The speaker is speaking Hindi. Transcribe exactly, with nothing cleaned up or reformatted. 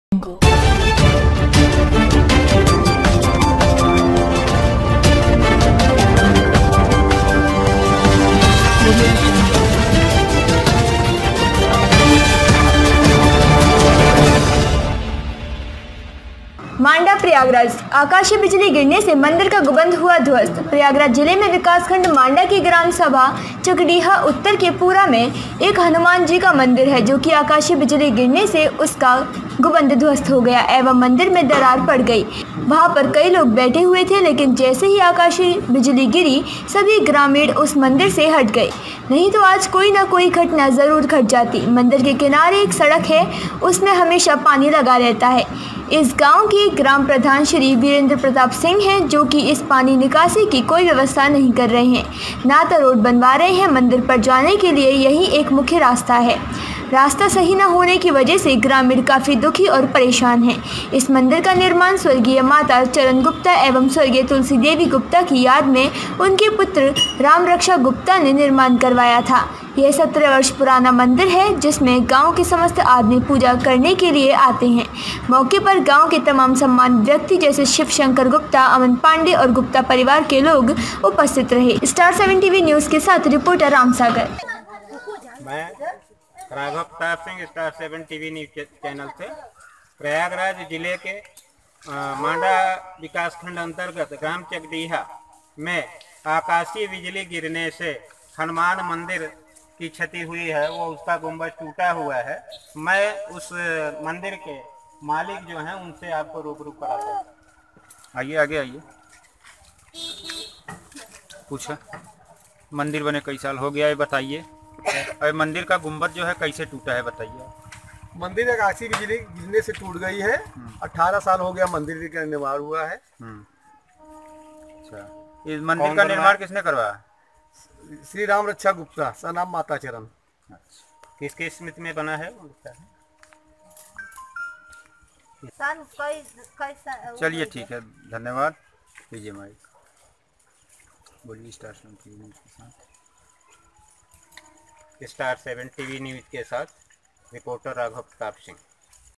मांडा प्रयागराज आकाशीय बिजली गिरने से मंदिर का गुंबद हुआ ध्वस्त। प्रयागराज जिले में विकासखंड मांडा की ग्राम सभा चकडीहा उत्तर के पूरा में एक हनुमान जी का मंदिर है, जो कि आकाशीय बिजली गिरने से उसका गुंबद ध्वस्त हो गया एवं मंदिर में दरार पड़ गई। वहां पर कई लोग बैठे हुए थे, लेकिन जैसे ही आकाशीय बिजली गिरी सभी ग्रामीण उस मंदिर से हट गए, नहीं तो आज कोई ना कोई घटना जरूर घट जाती। मंदिर के किनारे एक सड़क है, उसमें हमेशा पानी लगा रहता है। इस गांव के ग्राम प्रधान श्री वीरेंद्र प्रताप सिंह हैं, जो कि इस पानी निकासी की कोई व्यवस्था नहीं कर रहे हैं, ना तो रोड बनवा रहे हैं। मंदिर पर जाने के लिए यही एक मुख्य रास्ता है। रास्ता सही न होने की वजह से ग्रामीण काफ़ी दुखी और परेशान हैं। इस मंदिर का निर्माण स्वर्गीय माता चरण गुप्ता एवं स्वर्गीय तुलसी देवी गुप्ता की याद में उनके पुत्र राम रक्षा गुप्ता ने निर्माण करवाया था। यह सत्रह वर्ष पुराना मंदिर है, जिसमें गांव के समस्त आदमी पूजा करने के लिए आते हैं। मौके पर गांव के तमाम सम्मानित व्यक्ति जैसे शिव शंकर गुप्ता, अमन पांडे और गुप्ता परिवार के लोग उपस्थित रहे। स्टार सेवन टीवी न्यूज़ के साथ रिपोर्टर राम सागर। मैं Raghav Pratap Singh, Star Seven TV news channel से। प्रयागराज जिले के मांडा विकासखंड अंतर्गत ग्राम चकडीहा में आकाशीय बिजली गिरने से हनुमान मंदिर की क्षति हुई है, वो उसका गुंबद टूटा हुआ है। मैं उस मंदिर के मालिक जो हैं उनसे आपको रूबरू कराता हूँ। आइए आगे आइए। पूछा मंदिर बने कई साल हो गया है, बताइए। और मंदिर का गुंबद जो है कैसे टूटा है, बताइए। मंदिर आकाशीय बिजली गिरने से टूट गई है। अठारह साल हो गया मंदिर का निर्माण हुआ है। अच्छा, इस मंदिर का निर्माण किसने करवाया? श्री राम रक्षा गुप्ता, सनाम माता चरण। किसके स्मृति में बना है? चलिए ठीक है, धन्यवाद। लीजिए माइक, बोलिए। स्टार सेवन टीवी न्यूज़ के साथ स्टार सेवन टीवी न्यूज़ के साथ रिपोर्टर राघव प्रताप सिंह।